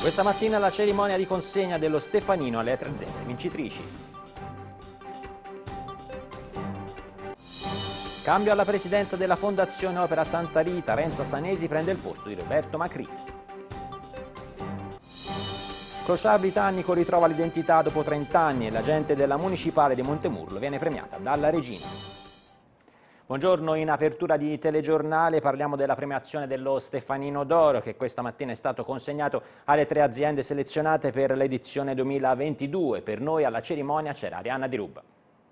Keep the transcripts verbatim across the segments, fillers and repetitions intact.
Questa mattina la cerimonia di consegna dello Stefanino alle tre aziende vincitrici. Cambio alla presidenza della Fondazione Opera Santa Rita, Renza Sanesi prende il posto di Roberto Macri. Crociar Britannico ritrova l'identità dopo trenta anni e l'agente della Municipale di Montemurlo viene premiata dalla Regina. Buongiorno, in apertura di telegiornale parliamo della premiazione dello Stefanino d'Oro che questa mattina è stato consegnato alle tre aziende selezionate per l'edizione duemilaventidue. Per noi alla cerimonia c'era Arianna Di Ruba.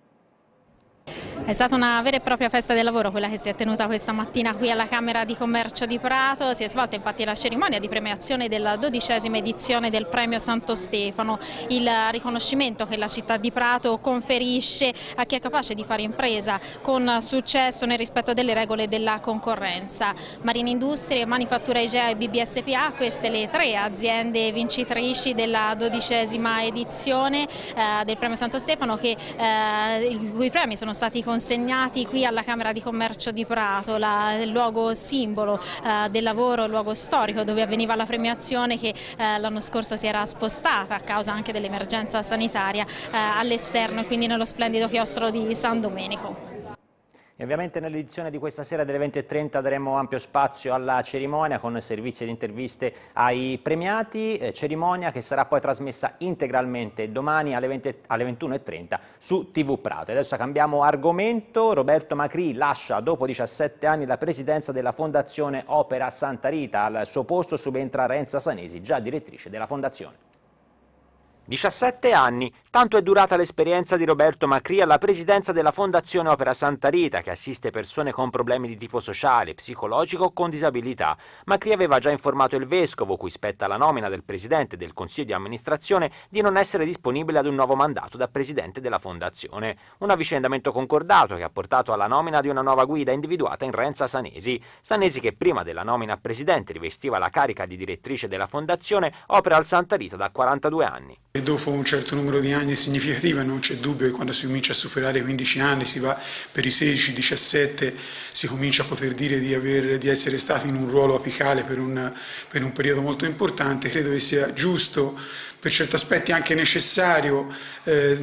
È stata una vera e propria festa del lavoro quella che si è tenuta questa mattina qui alla Camera di Commercio di Prato. Si è svolta infatti la cerimonia di premiazione della dodicesima edizione del Premio Santo Stefano, il riconoscimento che la città di Prato conferisce a chi è capace di fare impresa con successo nel rispetto delle regole della concorrenza. Marine Industrie, Manifattura Igea e B B S P A, queste le tre aziende vincitrici della dodicesima edizione eh, del Premio Santo Stefano, che, eh, i cui premi sono stati consegnati qui alla Camera di Commercio di Prato, la, il luogo simbolo eh, del lavoro, il luogo storico dove avveniva la premiazione, che eh, l'anno scorso si era spostata a causa anche dell'emergenza sanitaria eh, all'esterno e quindi nello splendido chiostro di San Domenico. E ovviamente nell'edizione di questa sera delle venti e trenta daremo ampio spazio alla cerimonia con servizi di interviste ai premiati, eh, cerimonia che sarà poi trasmessa integralmente domani alle, venti, alle ventuno e trenta su T V Prato. E adesso cambiamo argomento. Roberto Macri lascia dopo diciassette anni la presidenza della Fondazione Opera Santa Rita. Al suo posto subentra Renza Sanesi, già direttrice della Fondazione. diciassette anni, tanto è durata l'esperienza di Roberto Macri alla presidenza della Fondazione Opera Santa Rita, che assiste persone con problemi di tipo sociale, psicologico o con disabilità. Macri aveva già informato il vescovo, cui spetta la nomina del presidente del Consiglio di amministrazione, di non essere disponibile ad un nuovo mandato da presidente della Fondazione. Un avvicendamento concordato che ha portato alla nomina di una nuova guida individuata in Renza Sanesi. Sanesi, che prima della nomina a presidente rivestiva la carica di direttrice della Fondazione, opera al Santa Rita da quarantadue anni. E dopo un certo numero di anni significativi, non c'è dubbio che quando si comincia a superare i quindici anni, si va per i sedici diciassette, si comincia a poter dire di, aver, di essere stati in un ruolo apicale per un, per un periodo molto importante. Credo che sia giusto, per certi aspetti anche necessario, eh,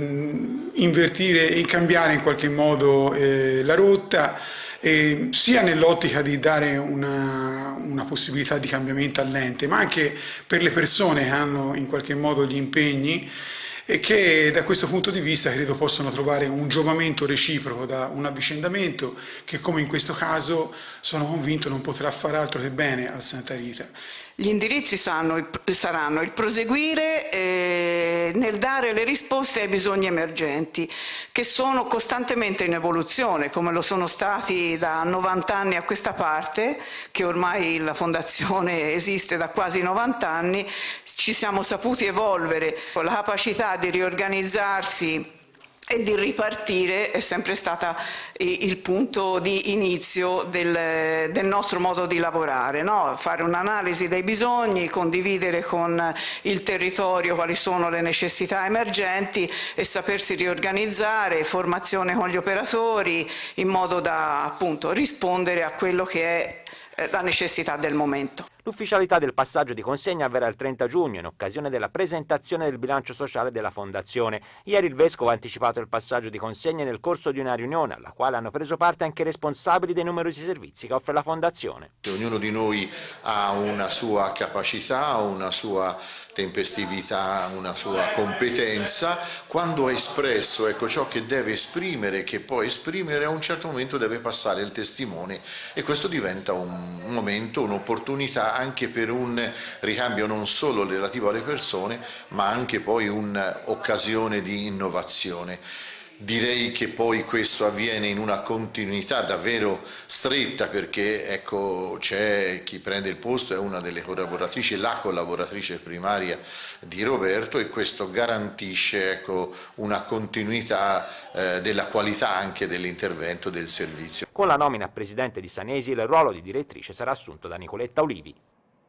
invertire e cambiare in qualche modo eh, la rotta, Eh, sia nell'ottica di dare una, una possibilità di cambiamento all'ente, ma anche per le persone che hanno in qualche modo gli impegni e che da questo punto di vista credo possono trovare un giovamento reciproco da un avvicendamento che, come in questo caso, sono convinto non potrà far altro che bene al Santa Rita. Gli indirizzi saranno, saranno il proseguire eh, nel dare le risposte ai bisogni emergenti, che sono costantemente in evoluzione, come lo sono stati da novanta anni a questa parte, che ormai la Fondazione esiste da quasi novanta anni. Ci siamo saputi evolvere con la capacità di riorganizzarsi e di ripartire. È sempre stata il punto di inizio del, del nostro modo di lavorare, no? Fare un'analisi dei bisogni, condividere con il territorio quali sono le necessità emergenti e sapersi riorganizzare, formazione con gli operatori in modo da appunto rispondere a quello che è la necessità del momento. L'ufficialità del passaggio di consegna avverrà il trenta giugno in occasione della presentazione del bilancio sociale della Fondazione. Ieri il Vescovo ha anticipato il passaggio di consegna nel corso di una riunione alla quale hanno preso parte anche i responsabili dei numerosi servizi che offre la Fondazione. Ognuno di noi ha una sua capacità, una sua tempestività, una sua competenza. Quando ha espresso ecco, ciò che deve esprimere, che può esprimere, a un certo momento deve passare il testimone e questo diventa un momento, un'opportunità anche per un ricambio non solo relativo alle persone, ma anche poi un'occasione di innovazione. Direi che poi questo avviene in una continuità davvero stretta, perché ecco, c'è chi prende il posto, è una delle collaboratrici, la collaboratrice primaria di Roberto, e questo garantisce ecco, una continuità eh, della qualità anche dell'intervento del servizio. Con la nomina a presidente di Sanesi il ruolo di direttrice sarà assunto da Nicoletta Olivi.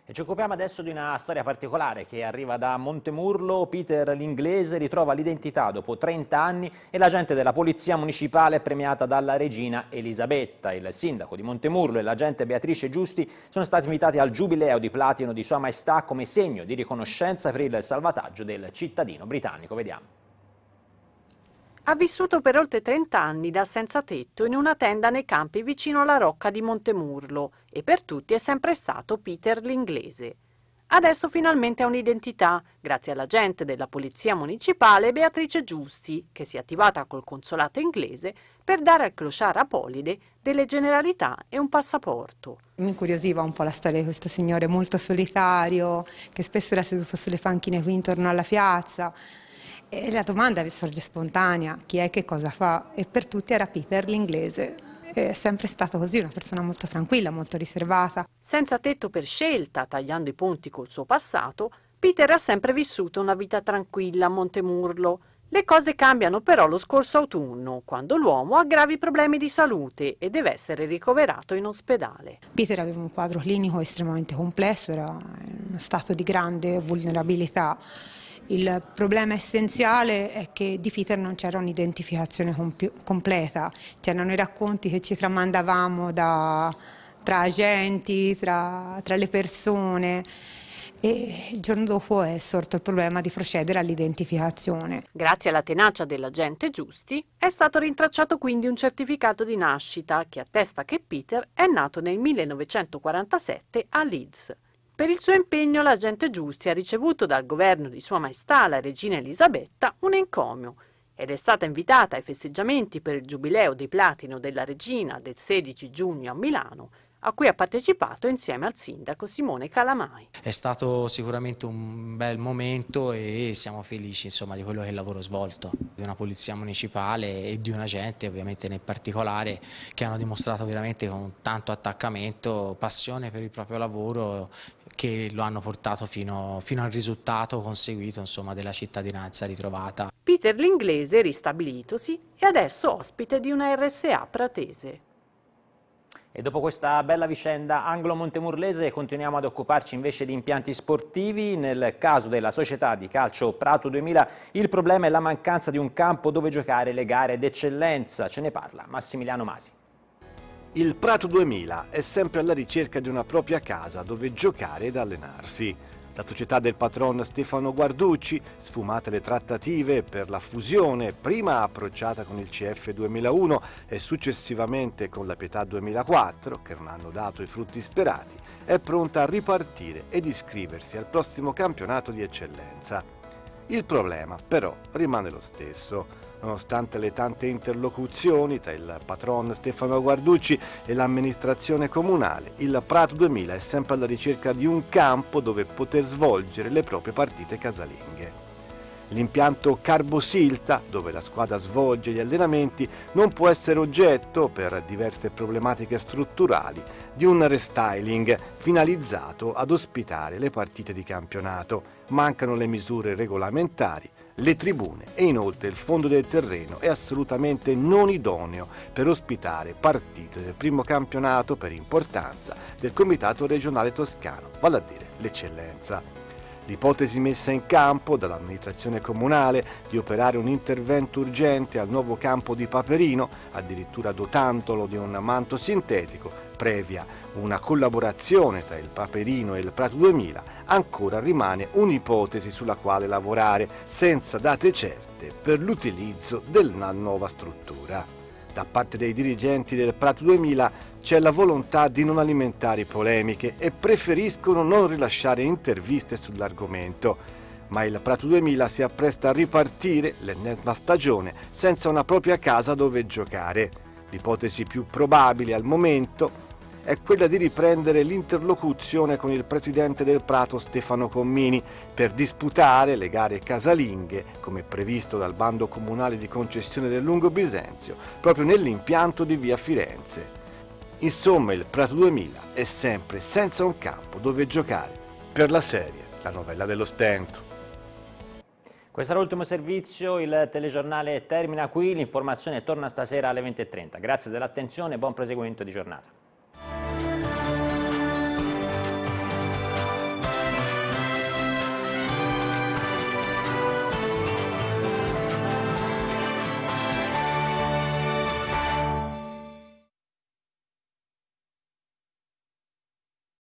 E ci occupiamo adesso di una storia particolare che arriva da Montemurlo. Peter l'inglese ritrova l'identità dopo trenta anni e l'agente della polizia municipale è premiata dalla regina Elisabetta. Il sindaco di Montemurlo e l'agente Beatrice Giusti sono stati invitati al giubileo di platino di Sua Maestà come segno di riconoscenza per il salvataggio del cittadino britannico. Vediamo. Ha vissuto per oltre trenta anni da senza tetto in una tenda nei campi vicino alla rocca di Montemurlo e per tutti è sempre stato Peter l'inglese. Adesso finalmente ha un'identità, grazie all'agente della polizia municipale Beatrice Giusti, che si è attivata col consolato inglese per dare al clochard Apolide delle generalità e un passaporto. Mi incuriosiva un po' la storia di questo signore molto solitario, che spesso era seduto sulle panchine qui intorno alla piazza. E la domanda sorge spontanea, chi è, che cosa fa? E per tutti era Peter l'inglese. È sempre stato così, una persona molto tranquilla, molto riservata. Senza tetto per scelta, tagliando i ponti col suo passato, Peter ha sempre vissuto una vita tranquilla a Montemurlo. Le cose cambiano però lo scorso autunno, quando l'uomo ha gravi problemi di salute e deve essere ricoverato in ospedale. Peter aveva un quadro clinico estremamente complesso, era in uno stato di grande vulnerabilità. Il problema essenziale è che di Peter non c'era un'identificazione completa, c'erano i racconti che ci tramandavamo da, tra agenti, tra, tra le persone e il giorno dopo è sorto il problema di procedere all'identificazione. Grazie alla tenacia dell'agente Giusti è stato rintracciato quindi un certificato di nascita che attesta che Peter è nato nel millenovecentoquarantasette a Leeds. Per il suo impegno l'agente Giusti ha ricevuto dal governo di Sua Maestà la regina Elisabetta un encomio ed è stata invitata ai festeggiamenti per il giubileo di platino della regina del sedici giugno a Milano, a cui ha partecipato insieme al sindaco Simone Calamai. È stato sicuramente un bel momento e siamo felici, insomma, di quello che è il lavoro svolto di una polizia municipale e di un agente ovviamente nel particolare, che hanno dimostrato veramente con tanto attaccamento, passione per il proprio lavoro, che lo hanno portato fino, fino al risultato conseguito, insomma, della cittadinanza ritrovata. Peter l'inglese ristabilitosi è adesso ospite di una R S A pratese. E dopo questa bella vicenda anglo-montemurlese continuiamo ad occuparci invece di impianti sportivi. Nel caso della società di calcio Prato duemila il problema è la mancanza di un campo dove giocare le gare d'eccellenza. Ce ne parla Massimiliano Masi. Il Prato duemila è sempre alla ricerca di una propria casa dove giocare ed allenarsi. La società del patron Stefano Guarducci, sfumate le trattative per la fusione, prima approcciata con il C F duemilauno e successivamente con la Pietà duemilaquattro, che non hanno dato i frutti sperati, è pronta a ripartire ed iscriversi al prossimo campionato di eccellenza. Il problema, però, rimane lo stesso. Nonostante le tante interlocuzioni tra il patron Stefano Guarducci e l'amministrazione comunale, il Prato duemila è sempre alla ricerca di un campo dove poter svolgere le proprie partite casalinghe. L'impianto Carbosilta, dove la squadra svolge gli allenamenti, non può essere oggetto, per diverse problematiche strutturali, di un restyling finalizzato ad ospitare le partite di campionato. Mancano le misure regolamentari, le tribune e inoltre il fondo del terreno è assolutamente non idoneo per ospitare partite del primo campionato per importanza del Comitato regionale toscano, vale a dire l'eccellenza. L'ipotesi messa in campo dall'amministrazione comunale di operare un intervento urgente al nuovo campo di Paperino, addirittura dotandolo di un manto sintetico, previa una collaborazione tra il Paperino e il Prato duemila, ancora rimane un'ipotesi sulla quale lavorare, senza date certe per l'utilizzo della nuova struttura. Da parte dei dirigenti del Prato duemila c'è la volontà di non alimentare polemiche e preferiscono non rilasciare interviste sull'argomento. Ma il Prato duemila si appresta a ripartire l'ennesima stagione senza una propria casa dove giocare. L'ipotesi più probabile al momento è quella di riprendere l'interlocuzione con il presidente del Prato Stefano Commini per disputare le gare casalinghe, come previsto dal bando comunale di concessione del Lungo Bisenzio, proprio nell'impianto di via Firenze. Insomma, il Prato duemila è sempre senza un campo dove giocare. Per la serie, la novella dello stento. Questo era l'ultimo servizio, il telegiornale termina qui, l'informazione torna stasera alle venti e trenta. Grazie dell'attenzione e buon proseguimento di giornata.